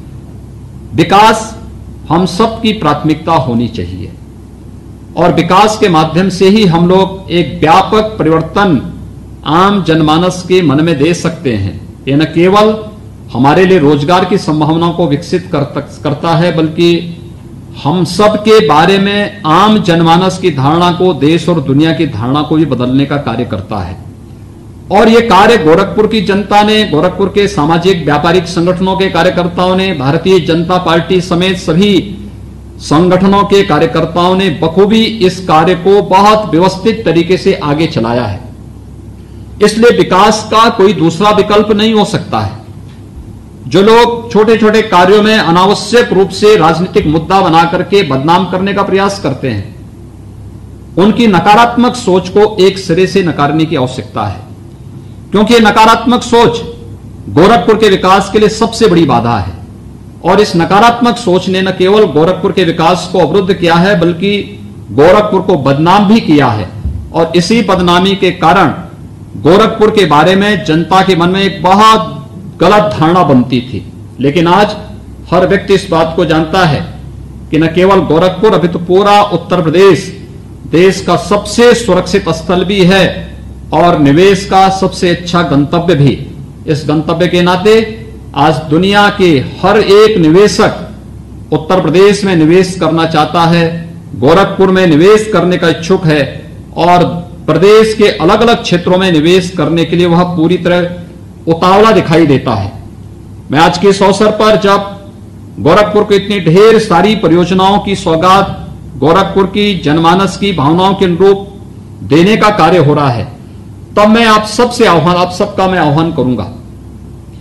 विकास हम सब की प्राथमिकता होनी चाहिए और विकास के माध्यम से ही हम लोग एक व्यापक परिवर्तन आम जनमानस के मन में दे सकते हैं। यह न केवल हमारे लिए रोजगार की संभावनाओं को विकसित करता है, बल्कि हम सब के बारे में आम जनमानस की धारणा को, देश और दुनिया की धारणा को भी बदलने का कार्य करता है। और यह कार्य गोरखपुर की जनता ने, गोरखपुर के सामाजिक व्यापारिक संगठनों के कार्यकर्ताओं ने, भारतीय जनता पार्टी समेत सभी संगठनों के कार्यकर्ताओं ने बखूबी इस कार्य को बहुत व्यवस्थित तरीके से आगे चलाया है। इसलिए विकास का कोई दूसरा विकल्प नहीं हो सकता है। जो लोग छोटे छोटे कार्यों में अनावश्यक रूप से राजनीतिक मुद्दा बना करके बदनाम करने का प्रयास करते हैं, उनकी नकारात्मक सोच को एक सिरे से नकारने की आवश्यकता है, क्योंकि नकारात्मक सोच गोरखपुर के विकास के लिए सबसे बड़ी बाधा है। और इस नकारात्मक सोच ने न केवल गोरखपुर के विकास को अवरुद्ध किया है, बल्कि गोरखपुर को बदनाम भी किया है। और इसी बदनामी के कारण गोरखपुर के बारे में जनता के मन में एक बहुत गलत धारणा बनती थी। लेकिन आज हर व्यक्ति इस बात को जानता है कि न केवल गोरखपुर, अभी तो पूरा उत्तर प्रदेश देश का सबसे सुरक्षित स्थल भी है और निवेश का सबसे अच्छा गंतव्य भी। इस गंतव्य के नाते आज दुनिया के हर एक निवेशक उत्तर प्रदेश में निवेश करना चाहता है, गोरखपुर में निवेश करने का इच्छुक है और प्रदेश के अलग अलग क्षेत्रों में निवेश करने के लिए वह पूरी तरह उतावला दिखाई देता है। मैं आज के इस अवसर पर जब गोरखपुर को इतनी ढेर सारी परियोजनाओं की सौगात गोरखपुर की जनमानस की भावनाओं के अनुरूप देने का कार्य हो रहा है, तब मैं आप सबका मैं आह्वान करूंगा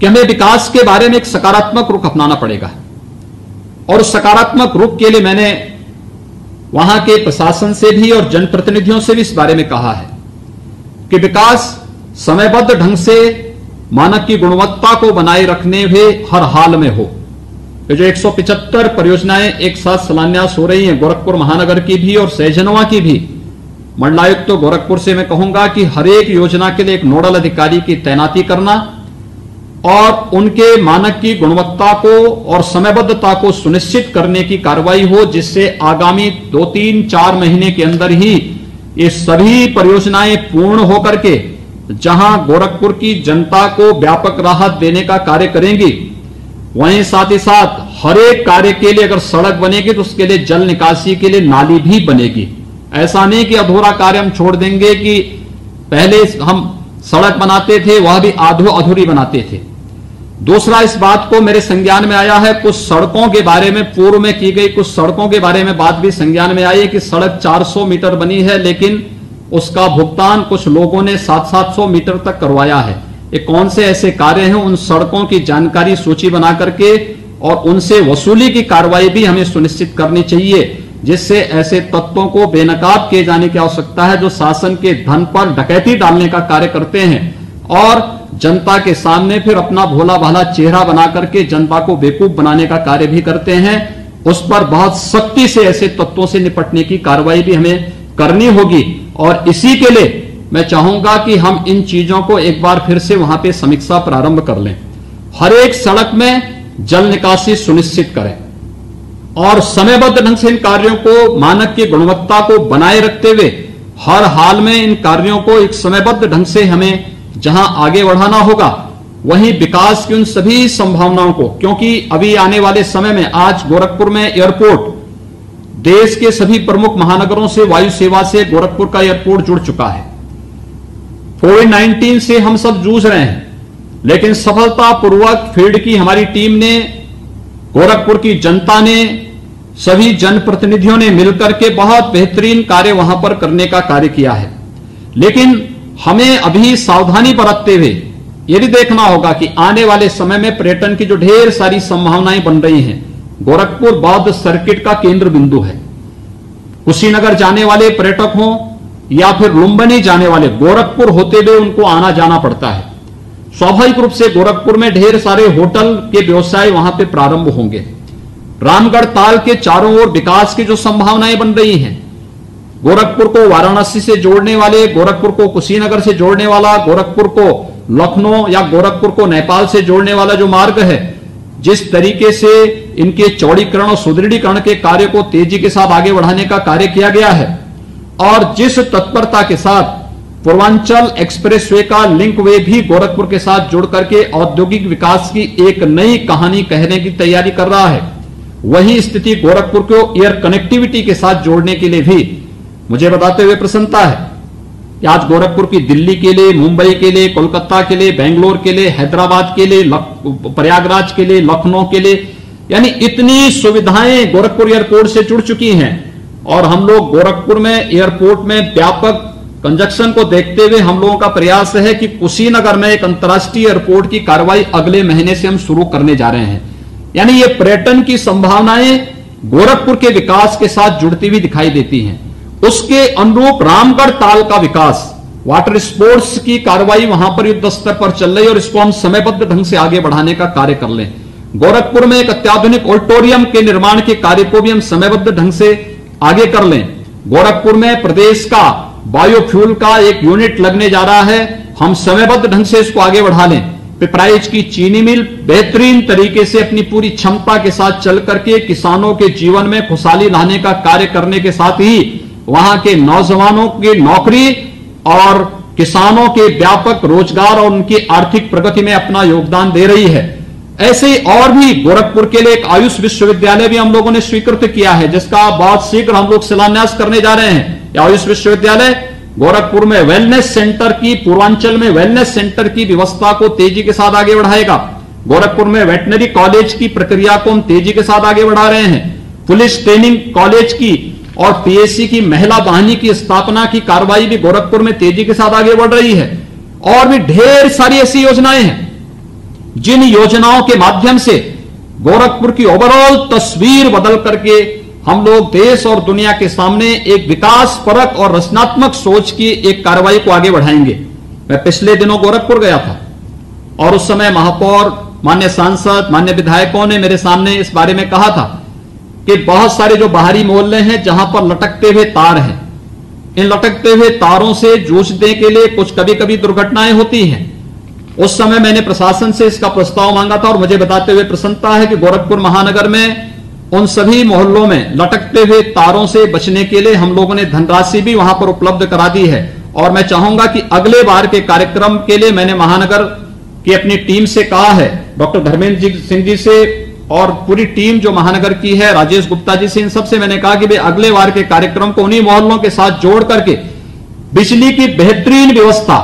कि हमें विकास के बारे में एक सकारात्मक रुख अपनाना पड़ेगा। और उस सकारात्मक रुख के लिए मैंने वहां के प्रशासन से भी और जनप्रतिनिधियों से भी इस बारे में कहा है कि विकास समयबद्ध ढंग से मानक की गुणवत्ता को बनाए रखने हुए हर हाल में हो। ये जो 175 परियोजनाएं एक साथ शिलान्यास हो रही हैं, गोरखपुर महानगर की भी और सहजनवा की भी, मंडलायुक्त तो गोरखपुर से मैं कहूंगा कि हर एक योजना के लिए एक नोडल अधिकारी की तैनाती करना और उनके मानक की गुणवत्ता को और समयबद्धता को सुनिश्चित करने की कार्रवाई हो, जिससे आगामी 2-3-4 महीने के अंदर ही ये सभी परियोजनाएं पूर्ण होकर के जहां गोरखपुर की जनता को व्यापक राहत देने का कार्य करेंगी, वहीं साथ ही साथ हर एक कार्य के लिए अगर सड़क बनेगी तो उसके लिए जल निकासी के लिए नाली भी बनेगी। ऐसा नहीं कि अधूरा कार्य हम छोड़ देंगे कि पहले हम सड़क बनाते थे वह भी अधूरी बनाते थे। दूसरा, इस बात को मेरे संज्ञान में आया है, कुछ सड़कों के बारे में पूर्व में की गई कुछ सड़कों के बारे में बात भी संज्ञान में आई है कि सड़क 400 मीटर बनी है, लेकिन उसका भुगतान कुछ लोगों ने 700-700 मीटर तक करवाया है। ये कौन से ऐसे कार्य हैं, उन सड़कों की जानकारी सूची बना करके और उनसे वसूली की कार्रवाई भी हमें सुनिश्चित करनी चाहिए, जिससे ऐसे तत्वों को बेनकाब किए जाने की आवश्यकता है जो शासन के धन पर डकैती डालने का कार्य करते हैं और जनता के सामने फिर अपना भोला भाला चेहरा बना करके जनता को बेवकूफ बनाने का कार्य भी करते हैं। उस पर बहुत सख्ती से ऐसे तत्वों से निपटने की कार्रवाई भी हमें करनी होगी। और इसी के लिए मैं चाहूंगा कि हम इन चीजों को एक बार फिर से वहां पे समीक्षा प्रारंभ कर लें। हर एक सड़क में जल निकासी सुनिश्चित करें और समयबद्ध ढंग से इन कार्यों को मानक की गुणवत्ता को बनाए रखते हुए हर हाल में इन कार्यों को एक समयबद्ध ढंग से हमें जहां आगे बढ़ाना होगा, वहीं विकास की उन सभी संभावनाओं को, क्योंकि अभी आने वाले समय में आज गोरखपुर में एयरपोर्ट देश के सभी प्रमुख महानगरों से वायु सेवा से गोरखपुर का एयरपोर्ट जुड़ चुका है। कोविड-19 से हम सब जूझ रहे हैं, लेकिन सफलतापूर्वक फील्ड की हमारी टीम ने, गोरखपुर की जनता ने, सभी जनप्रतिनिधियों ने मिलकर के बहुत बेहतरीन कार्य वहां पर करने का कार्य किया है। लेकिन हमें अभी सावधानी बरतते हुए यह भी देखना होगा कि आने वाले समय में पर्यटन की जो ढेर सारी संभावनाएं बन रही हैं, गोरखपुर बौद्ध सर्किट का केंद्र बिंदु है। कुशीनगर जाने वाले पर्यटक हों या फिर लुम्बिनी जाने वाले, गोरखपुर होते हुए उनको आना जाना पड़ता है। स्वाभाविक रूप से गोरखपुर में ढेर सारे होटल के व्यवसाय वहां पे प्रारंभ होंगे। रामगढ़ ताल के चारों ओर विकास की जो संभावनाएं बन रही हैं, गोरखपुर को वाराणसी से जोड़ने वाले, गोरखपुर को कुशीनगर से जोड़ने वाला, गोरखपुर को लखनऊ या गोरखपुर को नेपाल से जोड़ने वाला जो मार्ग है, जिस तरीके से इनके चौड़ीकरण और सुदृढ़ीकरण के कार्य को तेजी के साथ आगे बढ़ाने का कार्य किया गया है और जिस तत्परता के साथ पूर्वांचल एक्सप्रेसवे का लिंक वे भी गोरखपुर के साथ जुड़ करके औद्योगिक विकास की एक नई कहानी कहने की तैयारी कर रहा है, वही स्थिति गोरखपुर को एयर कनेक्टिविटी के साथ जोड़ने के लिए भी मुझे बताते हुए प्रसन्नता है कि आज गोरखपुर की दिल्ली के लिए, मुंबई के लिए, कोलकाता के लिए, बेंगलोर के लिए, हैदराबाद के लिए, प्रयागराज के लिए, लखनऊ के लिए, यानी इतनी सुविधाएं गोरखपुर एयरपोर्ट से जुड़ चुकी हैं। और हम लोग गोरखपुर में एयरपोर्ट में व्यापक कंजक्शन को देखते हुए हम लोगों का प्रयास है कि कुशीनगर में एक अंतर्राष्ट्रीय एयरपोर्ट की कार्रवाई अगले महीने से हम शुरू करने जा रहे हैं। यानी ये पर्यटन की संभावनाएं गोरखपुर के विकास के साथ जुड़ती हुई दिखाई देती हैं। उसके अनुरूप रामगढ़ ताल का विकास, वाटर स्पोर्ट्स की कार्रवाई वहां पर युद्ध स्तर पर चल रही है और इसको हम समयबद्ध ढंग से आगे बढ़ाने का कार्य कर लें। गोरखपुर में एक अत्याधुनिक ऑडिटोरियम के निर्माण के कार्य को भी हम समयबद्ध ढंग से आगे कर लें। गोरखपुर में प्रदेश का बायोफ्यूल का एक यूनिट लगने जा रहा है, हम समयबद्ध ढंग से इसको आगे बढ़ा लें। पिपराइच की चीनी मिल बेहतरीन तरीके से अपनी पूरी क्षमता के साथ चल करके किसानों के जीवन में खुशहाली लाने का कार्य करने के साथ ही वहां के नौजवानों की नौकरी और किसानों के व्यापक रोजगार और उनकी आर्थिक प्रगति में अपना योगदान दे रही है। ऐसे ही और भी गोरखपुर के लिए एक आयुष विश्वविद्यालय भी हम लोगों ने स्वीकृत किया है, जिसका बहुत शीघ्र हम लोग शिलान्यास करने जा रहे हैं। आयुष विश्वविद्यालय गोरखपुर में वेलनेस सेंटर की, पूर्वांचल में वेलनेस सेंटर की व्यवस्था को तेजी के साथ आगे बढ़ाएगा। गोरखपुर में वेटनरी कॉलेज की प्रक्रिया को हम तेजी के साथ आगे बढ़ा रहे हैं। पुलिस ट्रेनिंग कॉलेज की और पीएससी की महिला वाहिनी की स्थापना की कार्रवाई भी गोरखपुर में तेजी के साथ आगे बढ़ रही है। और भी ढेर सारी ऐसी योजनाएं हैं जिन योजनाओं के माध्यम से गोरखपुर की ओवरऑल तस्वीर बदल करके हम लोग देश और दुनिया के सामने एक विकास परक और रचनात्मक सोच की एक कार्रवाई को आगे बढ़ाएंगे। मैं पिछले दिनों गोरखपुर गया था और उस समय महापौर, मान्य सांसद, मान्य विधायकों ने मेरे सामने इस बारे में कहा था कि बहुत सारे जो बाहरी मोहल्ले हैं जहां पर लटकते हुए तार हैं, इन लटकते हुए तारों से जूझने के लिए कुछ कभी कभी दुर्घटनाएं होती हैं। उस समय मैंने प्रशासन से इसका प्रस्ताव मांगा था और मुझे बताते हुए प्रसन्नता है कि गोरखपुर महानगर में उन सभी मोहल्लों में लटकते हुए तारों से बचने के लिए हम लोगों ने धनराशि भी वहां पर उपलब्ध करा दी है। और मैं चाहूंगा कि अगले बार के कार्यक्रम के लिए मैंने महानगर की अपनी टीम से कहा है, डॉक्टर धर्मेंद्र सिंह जी से और पूरी टीम जो महानगर की है, राजेश गुप्ता जी से, इन सबसे मैंने कहा कि वे अगले बार के कार्यक्रम को उन्हीं मोहल्लों के साथ जोड़ करके बिजली की बेहतरीन व्यवस्था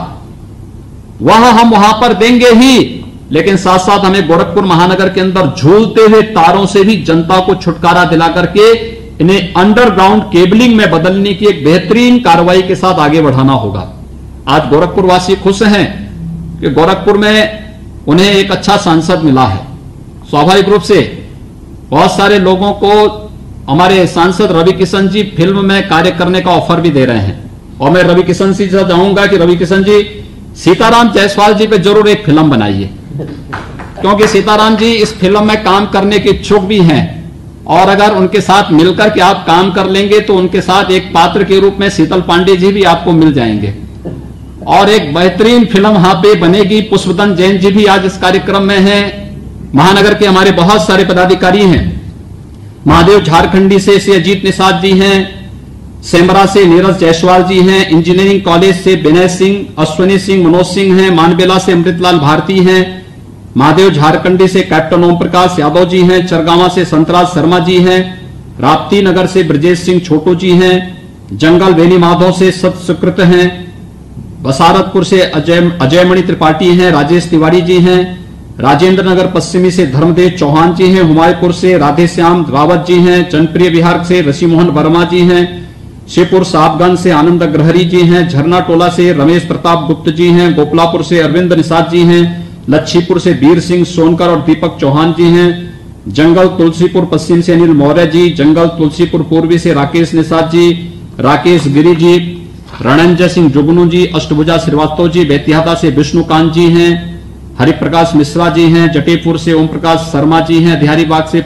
वह हम वहां पर देंगे ही, लेकिन साथ साथ हमें गोरखपुर महानगर के अंदर झूलते हुए तारों से भी जनता को छुटकारा दिला करके इन्हें अंडरग्राउंड केबलिंग में बदलने की एक बेहतरीन कार्रवाई के साथ आगे बढ़ाना होगा। आज गोरखपुर वासी खुश हैं कि गोरखपुर में उन्हें एक अच्छा सांसद मिला है। स्वाभाविक रूप से बहुत सारे लोगों को हमारे सांसद रवि किशन जी फिल्म में कार्य करने का ऑफर भी दे रहे हैं और मैं रवि किशन जी से चाहूंगा कि रवि किशन जी सीताराम जायसवाल जी पे जरूर एक फिल्म बनाइए, क्योंकि सीताराम जी इस फिल्म में काम करने के इच्छुक भी हैं और अगर उनके साथ मिलकर के आप काम कर लेंगे तो उनके साथ एक पात्र के रूप में शीतल पांडे जी भी आपको मिल जाएंगे और एक बेहतरीन फिल्म यहां पे बनेगी। पुष्पदन जैन जी भी आज इस कार्यक्रम में हैं। महानगर के हमारे बहुत सारे पदाधिकारी हैं। महादेव झारखंडी से श्री अजीत निषाद जी हैं, सेमरा से नीरज जायसवाल जी हैं, इंजीनियरिंग कॉलेज से विनय सिंह, अश्विनी सिंह, मनोज सिंह हैं, मानबेला से अमृतलाल भारती हैं, महादेव झारखंडी से कैप्टन ओम प्रकाश यादव जी हैं, चरगावा से संतराज शर्मा जी हैं, राप्ती नगर से ब्रजेश सिंह छोटू जी हैं, जंगल वेली माधव से सत सुकृत हैं, बसारतपुर से अजयमणि त्रिपाठी हैं, राजेश तिवारी जी हैं, राजेंद्र नगर पश्चिमी से धर्मदेव चौहान जी हैं, हुमायूंपुर से राधेश्याम रावत जी हैं, जनप्रिय विहार से ऋषि मोहन वर्मा जी हैं, शिवपुर साहबगंज से आनंद अग्रहरी जी हैं, झरना टोला से रमेश प्रताप गुप्त जी हैं, गोपलापुर से अरविंद निषाद जी हैं, लच्छीपुर से वीर सिंह सोनकर और दीपक चौहान जी हैं, जंगल तुलसीपुर पश्चिम से अनिल मौर्य जी, जंगल तुलसीपुर पूर्वी से राकेश निषाद जी, राकेश गिरी जी, रणंजय सिंह जुगनू जी, अष्टभुजा श्रीवास्तव जी, बेतिहाता से विष्णुकांत जी हैं, हरिप्रकाश मिश्रा जी हैं, जटेपुर से ओम प्रकाश शर्मा जी हैं, बिहारीबाग से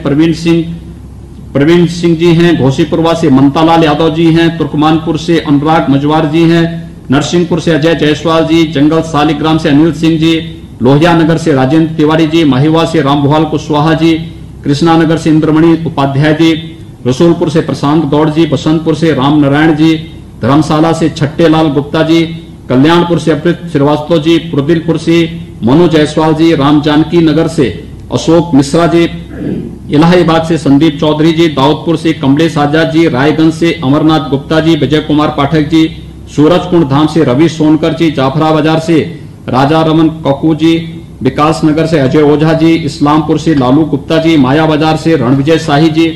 प्रवीण सिंह जी हैं, घोसीपुरवा से ममतालाल यादव जी हैं, तुर्कमानपुर से अनुराग मजवार जी हैं, नरसिंहपुर से अजय जायसवाल जी, जंगल सालिग्राम से अनिल सिंह जी, लोहिया नगर से राजेंद्र तिवारी जी, महिवा से रामभुआल कुशवाहा जी, कृष्णा नगर से इंद्रमणि उपाध्याय जी, रसूलपुर से प्रशांत गौड़ जी, बसंतपुर से राम नारायण जी, धर्मशाला से छट्टेलाल गुप्ता जी, कल्याणपुर से अमृत श्रीवास्तव जी, पुरदिलपुर से मनु जायसवाल जी, राम जानकी नगर से अशोक मिश्रा जी, इलाहाबाद से संदीप चौधरी जी, दाऊदपुर से कमलेश आजाद जी, रायगंज से अमरनाथ गुप्ता जी, विजय कुमार पाठक जी, सूरजकुंड धाम से रवि सोनकर जी, जाफरा बाजार से राजा रमन ककू जी, विकास नगर से अजय ओझा जी, इस्लामपुर से लालू गुप्ता जी, माया बाजार से रणविजय शाही जी,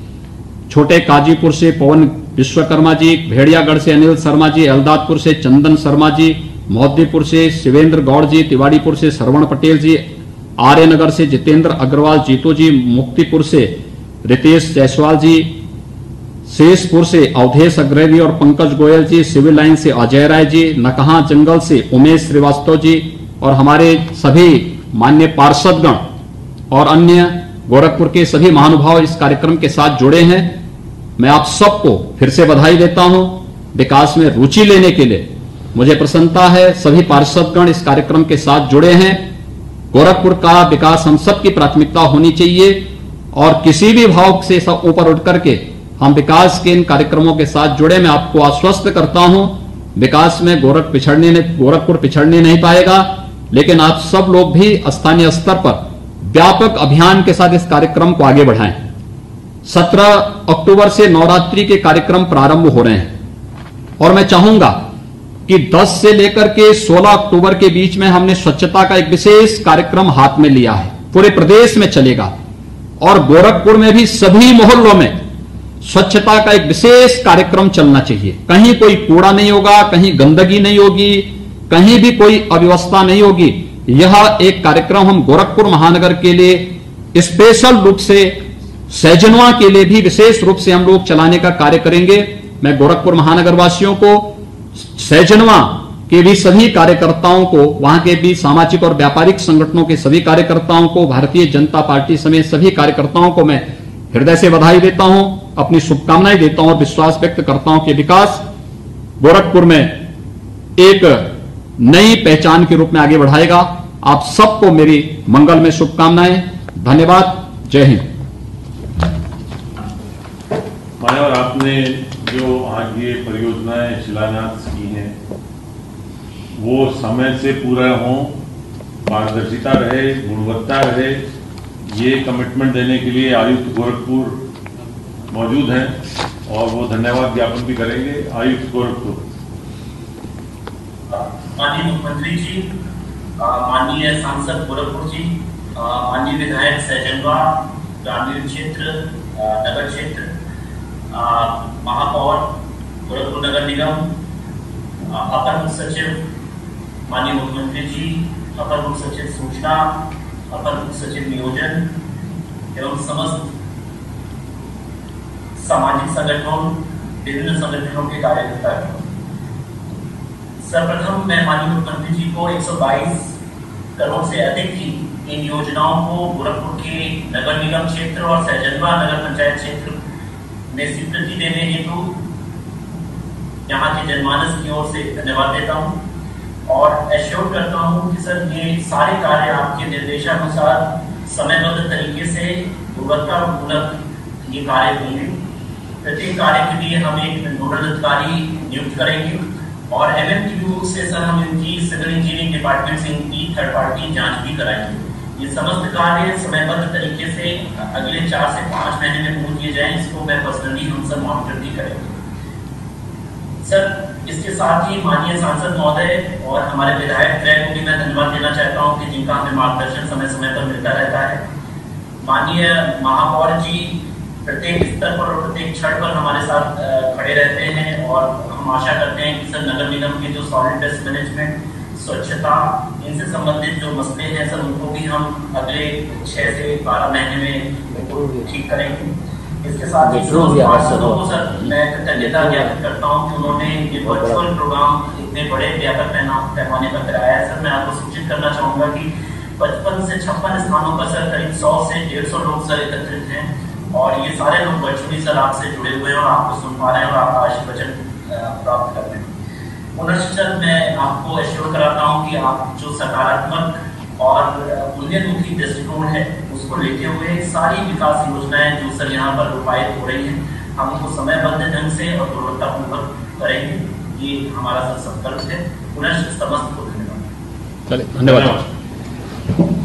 छोटे काजीपुर से पवन विश्वकर्मा जी, भेड़ियागढ़ से अनिल शर्मा जी, अहलदादपुर से चंदन शर्मा जी, मोहद्दीपुर से शिवेंद्र गौड़ जी, तिवाड़ीपुर से श्रवण पटेल जी, आर्यनगर से जितेंद्र अग्रवाल जीतू जी, मुक्तिपुर से रितेश जायसवाल जी, शेषपुर से अवधेश अग्रवी और पंकज गोयल जी, सिविल लाइन से अजय राय जी, नकहा जंगल से उमेश श्रीवास्तव जी और हमारे सभी मान्य पार्षदगण और अन्य गोरखपुर के सभी महानुभाव इस कार्यक्रम के साथ जुड़े हैं। मैं आप सबको फिर से बधाई देता हूं विकास में रुचि लेने के लिए। मुझे प्रसन्नता है सभी पार्षदगण इस कार्यक्रम के साथ जुड़े हैं। गोरखपुर का विकास हम सबकी प्राथमिकता होनी चाहिए और किसी भी भाव से सब ऊपर उठ करके हम विकास के इन कार्यक्रमों के साथ जुड़े। मैं आपको आश्वस्त करता हूं विकास में गोरखपुर पिछड़ने नहीं पाएगा, लेकिन आप सब लोग भी स्थानीय स्तर पर व्यापक अभियान के साथ इस कार्यक्रम को आगे बढ़ाएं। 17 अक्टूबर से नवरात्रि के कार्यक्रम प्रारंभ हो रहे हैं और मैं चाहूंगा कि 10 से लेकर के 16 अक्टूबर के बीच में हमने स्वच्छता का एक विशेष कार्यक्रम हाथ में लिया है। पूरे प्रदेश में चलेगा और गोरखपुर में भी सभी मोहल्लों में स्वच्छता का एक विशेष कार्यक्रम चलना चाहिए। कहीं कोई कूड़ा नहीं होगा, कहीं गंदगी नहीं होगी, कहीं भी कोई अव्यवस्था नहीं होगी। यह एक कार्यक्रम हम गोरखपुर महानगर के लिए स्पेशल रूप से सैजनवा के लिए भी विशेष रूप से हम लोग चलाने का कार्य करेंगे। मैं गोरखपुर महानगर वासियों को, सैजनवा के भी सभी कार्यकर्ताओं को, वहां के भी सामाजिक और व्यापारिक संगठनों के सभी कार्यकर्ताओं को, भारतीय जनता पार्टी समेत सभी कार्यकर्ताओं को मैं हृदय से बधाई देता हूं, अपनी शुभकामनाएं देता हूं और विश्वास व्यक्त करता हूं कि विकास गोरखपुर में एक नई पहचान के रूप में आगे बढ़ाएगा। आप सबको मेरी मंगल में शुभकामनाएं। धन्यवाद। जय हिंद। मान्यवर, आपने जो आज ये परियोजनाएं शिलान्यास की हैं वो समय से पूरा हों, पारदर्शिता रहे, गुणवत्ता रहे, ये कमिटमेंट देने के लिए आयुक्त गोरखपुर मौजूद हैं और वो धन्यवाद ज्ञापन भी करेंगे। आयुक्त गोरखपुर। माननीय मुख्यमंत्री जी, माननीय सांसद गोरखपुर जी, माननीय विधायक सैजनवा, ग्रामीण क्षेत्र, नगर क्षेत्र, महापौर गोरखपुर नगर निगम, अपर मुख्य सचिव माननीय मुख्यमंत्री जी, अपर मुख्य सचिव सूचना, अपर मुख्य सचिव नियोजन एवं समस्त सामाजिक संगठनों, विभिन्न संगठनों के कार्यकर्ता। सर्वप्रथम मैं माननीय मुख्यमंत्री जी को 122 करोड़ से अधिक की इन योजनाओं को गोरखपुर के नगर निगम क्षेत्र और सैजनवा नगर पंचायत क्षेत्र में स्वीकृति देने हेतु यहाँ के जनमानस की ओर से धन्यवाद देता हूँ और एश्योर करता हूँ कि सर ये सारे कार्य आपके निर्देशानुसार समयबद्ध तरीके से गुणवत्तापूर्वक ये कार्य होंगे। प्रत्येक कार्य के लिए हम एक नोडल अधिकारी नियुक्त करेंगे और MMTU से सर हम इनकी सिविल इंजीनियरिंग डिपार्टमेंट से इनकी थर्ड पार्टी जांच भी कराएंगे। ये समस्त कार्य समयबद्ध तरीके से अगले 4 से 5 महीने में पूर्ण किए जाएं, इसको मैं पर्सनली हम सब मॉनिटर भी करेंगे। सर इसके साथ ही माननीय सांसद महोदय और हमारे विधायक त्रय को भी मैं धन्यवाद देना चाहता हूं कि जिनका हमें मार्गदर्शन समय समय पर मिलता रहता है। माननीय महापौर जी प्रत्येक स्तर पर और प्रत्येक क्षण पर हमारे साथ खड़े रहते हैं और हम आशा करते हैं कि सर नगर निगम के जो सॉलिड वेस्ट मैनेजमेंट, स्वच्छता, इनसे संबंधित जो मसले हैं सर उनको भी हम अगले 6 से 12 महीने में ठीक करेंगे। इसके साथ ही सांसदों को सर मैं कृतज्ञता ज्ञापित करता हूं कि उन्होंने ये वर्चुअल प्रोग्राम इतने बड़े व्यापक पैमाने पर कराया है। सर मैं आपको सूचित करना चाहूंगा कि 55 से 56 स्थानों पर सर करीब 100 से 150 लोग सर एकत्रित हैं और ये सारे लोग वर्चुअली सर आपसे जुड़े हुए हैं और आपको सुन पा रहे हैं और आपका आशीर्वचन प्राप्त कर रहे हैं। पुनश्च मैं आपको एश्योर कराता हूँ कि आप जो सकारात्मक और उन्नयनमुखी दृष्टिकोण है उसको लेते हुए सारी विकास योजनाएं जो सर यहाँ पर रूपायित हो रही हैं हम उनको समयबद्ध ढंग से और गुणवत्तापूर्वक करेंगे। ये हमारा सर संकल्प है। पुनश्च समस्त को धन्यवाद। धन्यवाद।